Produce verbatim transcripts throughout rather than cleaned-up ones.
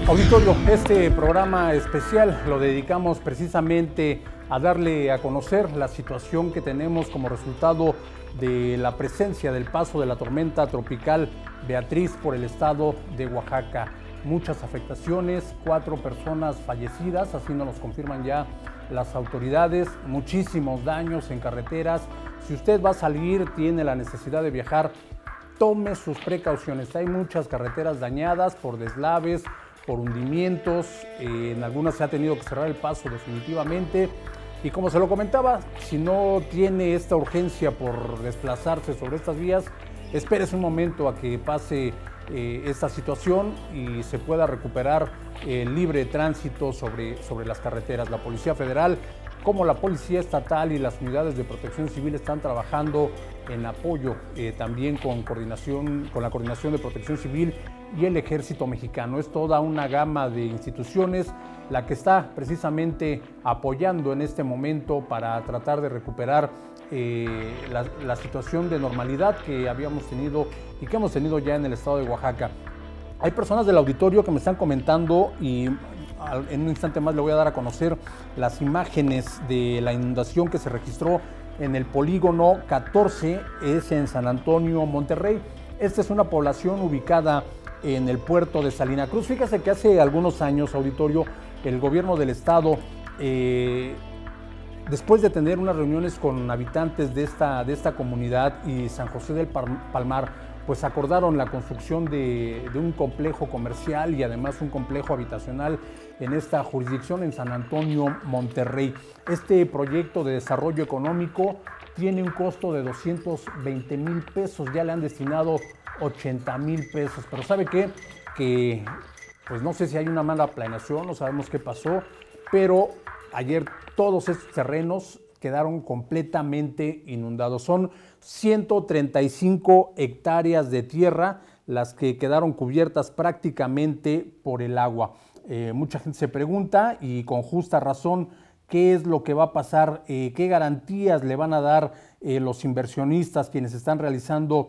Auditorio, este programa especial lo dedicamos precisamente a darle a conocer la situación que tenemos como resultado de la presencia del paso de la tormenta tropical Beatriz por el estado de Oaxaca. Muchas afectaciones, cuatro personas fallecidas, así nos lo confirman ya las autoridades, muchísimos daños en carreteras. Si usted va a salir, tiene la necesidad de viajar, tome sus precauciones. Hay muchas carreteras dañadas por deslaves, por hundimientos, eh, en algunas se ha tenido que cerrar el paso definitivamente. Y como se lo comentaba, si no tiene esta urgencia por desplazarse sobre estas vías, espérese un momento a que pase eh, esta situación y se pueda recuperar el libre tránsito sobre, sobre las carreteras. La Policía Federal, como la Policía Estatal y las unidades de protección civil están trabajando en apoyo eh, también con, coordinación, con la Coordinación de Protección Civil y el Ejército Mexicano. Es toda una gama de instituciones la que está precisamente apoyando en este momento para tratar de recuperar eh, la, la situación de normalidad que habíamos tenido y que hemos tenido ya en el estado de Oaxaca. Hay personas del auditorio que me están comentando y en un instante más le voy a dar a conocer las imágenes de la inundación que se registró en el polígono catorce, es en San Antonio, Monterrey. Esta es una población ubicada en el puerto de Salina Cruz. Fíjese que hace algunos años, auditorio, el gobierno del estado, eh, después de tener unas reuniones con habitantes de esta, de esta comunidad y San José del Palmar, pues acordaron la construcción de, de un complejo comercial y además un complejo habitacional en esta jurisdicción en San Antonio, Monterrey. Este proyecto de desarrollo económico tiene un costo de doscientos veinte mil pesos, ya le han destinado ochenta mil pesos, pero ¿sabe qué? Que pues no sé si hay una mala planeación, no sabemos qué pasó, pero ayer todos estos terrenos quedaron completamente inundados. Son ciento treinta y cinco hectáreas de tierra las que quedaron cubiertas prácticamente por el agua. Eh, mucha gente se pregunta, y con justa razón, qué es lo que va a pasar, eh, qué garantías le van a dar eh, los inversionistas quienes están realizando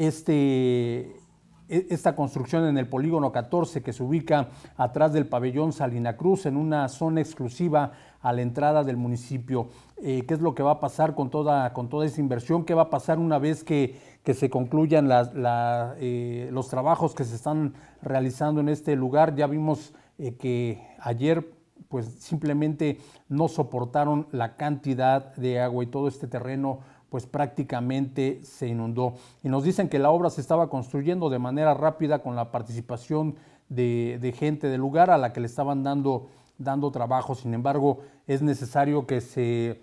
este, esta construcción en el polígono catorce, que se ubica atrás del pabellón Salina Cruz, en una zona exclusiva a la entrada del municipio. Eh, ¿Qué es lo que va a pasar con toda, con toda esa inversión? ¿Qué va a pasar una vez que, que se concluyan la, la, eh, los trabajos que se están realizando en este lugar? Ya vimos eh, que ayer pues simplemente no soportaron la cantidad de agua y todo este terreno pues prácticamente se inundó. Y nos dicen que la obra se estaba construyendo de manera rápida con la participación de, de gente del lugar a la que le estaban dando, dando trabajo. Sin embargo, es necesario que se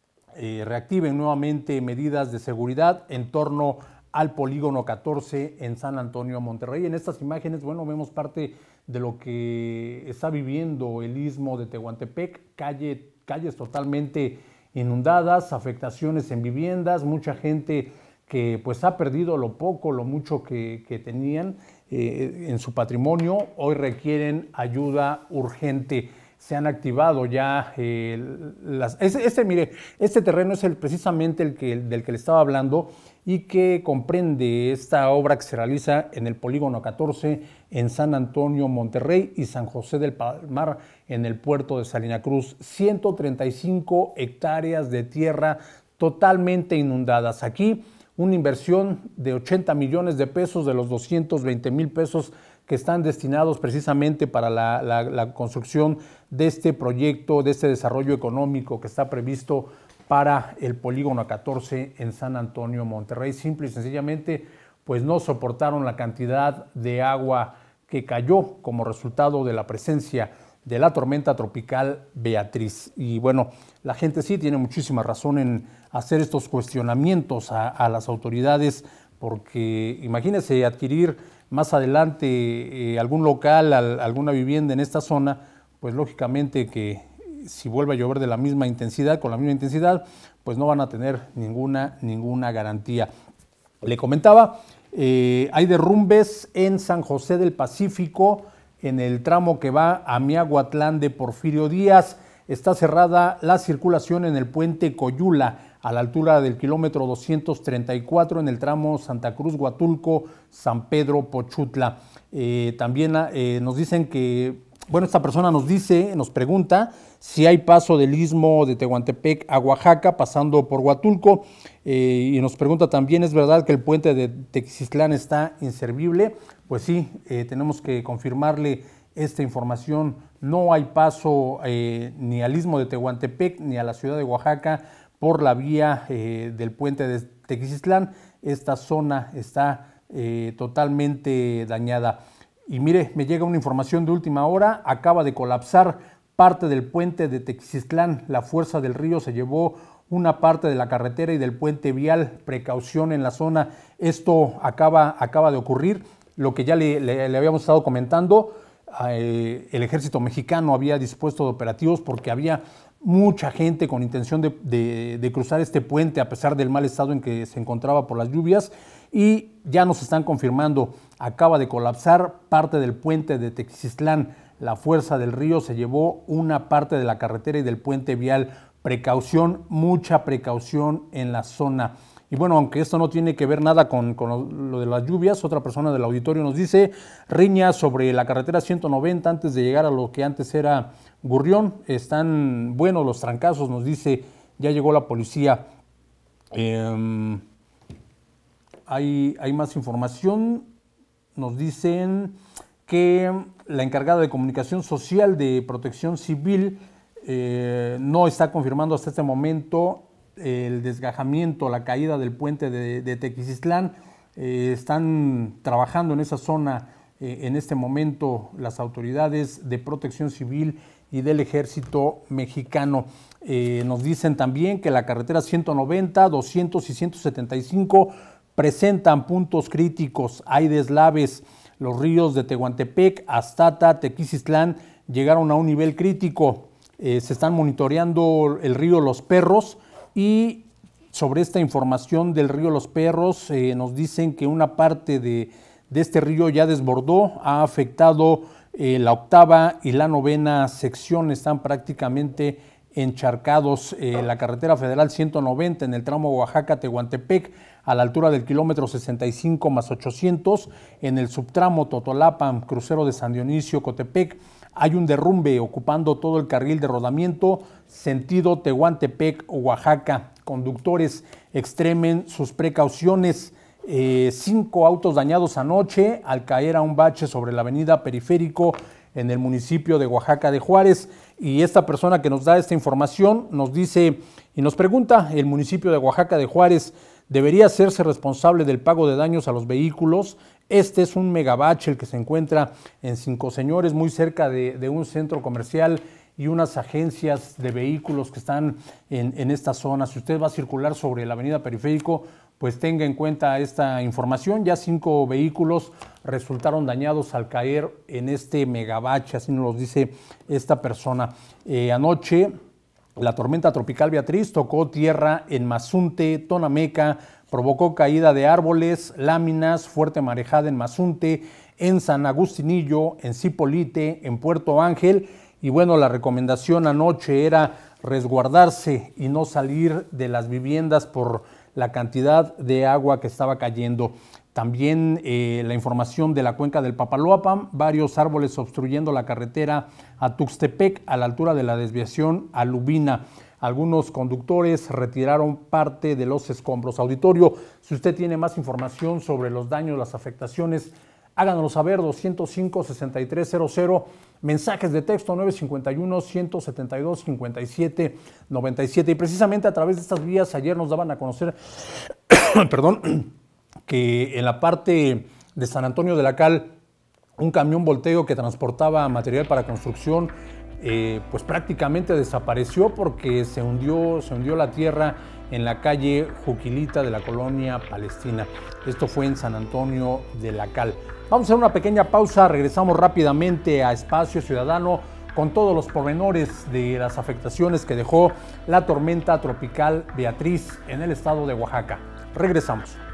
eh, reactiven nuevamente medidas de seguridad en torno al polígono catorce en San Antonio, Monterrey. En estas imágenes, bueno, vemos parte de lo que está viviendo el istmo de Tehuantepec, calle, calles totalmente inundadas, afectaciones en viviendas, mucha gente que pues ha perdido lo poco, lo mucho que, que tenían eh, en su patrimonio. Hoy requieren ayuda urgente. Se han activado ya eh, las, este, este, mire, este terreno es el, precisamente el que, del que le estaba hablando y que comprende esta obra que se realiza en el polígono catorce en San Antonio, Monterrey, y San José del Palmar en el puerto de Salina Cruz. ciento treinta y cinco hectáreas de tierra totalmente inundadas. Aquí una inversión de ochenta millones de pesos de los doscientos veinte mil pesos que están destinados precisamente para la, la, la construcción de este proyecto, de este desarrollo económico que está previsto para el polígono catorce en San Antonio, Monterrey. Simple y sencillamente, pues no soportaron la cantidad de agua que cayó como resultado de la presencia de la tormenta tropical Beatriz. Y bueno, la gente sí tiene muchísima razón en hacer estos cuestionamientos a, a las autoridades, porque imagínense adquirir más adelante eh, algún local, al, alguna vivienda en esta zona, pues lógicamente que si vuelve a llover de la misma intensidad, con la misma intensidad, pues no van a tener ninguna, ninguna garantía. Le comentaba, eh, hay derrumbes en San José del Pacífico, en el tramo que va a Miahuatlán de Porfirio Díaz. está cerrada la circulación en el puente Coyula, a la altura del kilómetro doscientos treinta y cuatro en el tramo Santa Cruz-Huatulco, San Pedro-Pochutla. Eh, también eh, nos dicen que, bueno, esta persona nos dice, nos pregunta si hay paso del istmo de Tehuantepec a Oaxaca pasando por Huatulco, eh, y nos pregunta también, ¿es verdad que el puente de Tequisquislán está inservible? Pues sí, eh, tenemos que confirmarle esta información. No hay paso eh, ni al istmo de Tehuantepec ni a la ciudad de Oaxaca por la vía eh, del puente de Tequisquislán. Esta zona está eh, totalmente dañada. Y mire, me llega una información de última hora, acaba de colapsar parte del puente de Tequisquislán. La fuerza del río se llevó una parte de la carretera y del puente vial. Precaución en la zona. Esto acaba, acaba de ocurrir. Lo que ya le, le, le habíamos estado comentando, eh, el ejército mexicano había dispuesto de operativos porque había mucha gente con intención de, de, de cruzar este puente a pesar del mal estado en que se encontraba por las lluvias, y ya nos están confirmando, acaba de colapsar parte del puente de Tequisquislán. La fuerza del río se llevó una parte de la carretera y del puente vial. Precaución, mucha precaución en la zona. Y bueno, aunque esto no tiene que ver nada con, con lo de las lluvias, otra persona del auditorio nos dice, riña sobre la carretera ciento noventa antes de llegar a lo que antes era Gurrión. Están buenos los trancazos, nos dice, ya llegó la policía. Eh, hay, hay más información. Nos dicen que la encargada de comunicación social de Protección Civil eh, no está confirmando hasta este momento el desgajamiento, la caída del puente de, de Tequisquislán. Eh, están trabajando en esa zona eh, en este momento las autoridades de Protección Civil y del Ejército Mexicano. Eh, nos dicen también que la carretera ciento noventa, doscientos y ciento setenta y cinco presentan puntos críticos, hay deslaves. Los ríos de Tehuantepec, Astata, Tequisquislán llegaron a un nivel crítico. Eh, se están monitoreando el río Los Perros, y sobre esta información del río Los Perros eh, nos dicen que una parte de, de este río ya desbordó, ha afectado eh, la octava y la novena sección, están prácticamente encharcados. Eh, la carretera federal ciento noventa en el tramo Oaxaca-Tehuantepec, a la altura del kilómetro sesenta y cinco más ochocientos, en el subtramo Totolapan, crucero de San Dionisio, Cotepec, hay un derrumbe ocupando todo el carril de rodamiento, sentido Tehuantepec, Oaxaca. Conductores extremen sus precauciones. Eh, cinco autos dañados anoche al caer a un bache sobre la avenida Periférico en el municipio de Oaxaca de Juárez. Y esta persona que nos da esta información nos dice y nos pregunta, ¿el municipio de Oaxaca de Juárez debería hacerse responsable del pago de daños a los vehículos? Este es un megabache el que se encuentra en Cinco Señores, muy cerca de, de un centro comercial y unas agencias de vehículos que están en, en esta zona. Si usted va a circular sobre la avenida Periférico, pues tenga en cuenta esta información. Ya cinco vehículos resultaron dañados al caer en este megabache, así nos lo dice esta persona. Eh, anoche la tormenta tropical Beatriz tocó tierra en Mazunte, Tonameca, provocó caída de árboles, láminas, fuerte marejada en Mazunte, en San Agustinillo, en Zipolite, en Puerto Ángel. Y bueno, la recomendación anoche era resguardarse y no salir de las viviendas por la cantidad de agua que estaba cayendo. También eh, la información de la cuenca del Papaloapan, varios árboles obstruyendo la carretera a Tuxtepec a la altura de la desviación a Lubina. Algunos conductores retiraron parte de los escombros. Auditorio, si usted tiene más información sobre los daños, las afectaciones, háganoslo saber, doscientos cinco, sesenta y tres cero cero, mensajes de texto nueve cinco uno, ciento setenta y dos, cincuenta y siete, noventa y siete. Y precisamente a través de estas vías ayer nos daban a conocer, perdón, que en la parte de San Antonio de la Cal, un camión volteo que transportaba material para construcción, eh, pues prácticamente desapareció porque se hundió, se hundió la tierra en la calle Juquilita de la colonia Palestina. Esto fue en San Antonio de la Cal. Vamos a hacer una pequeña pausa, regresamos rápidamente a Espacio Ciudadano con todos los pormenores de las afectaciones que dejó la tormenta tropical Beatriz en el estado de Oaxaca. Regresamos.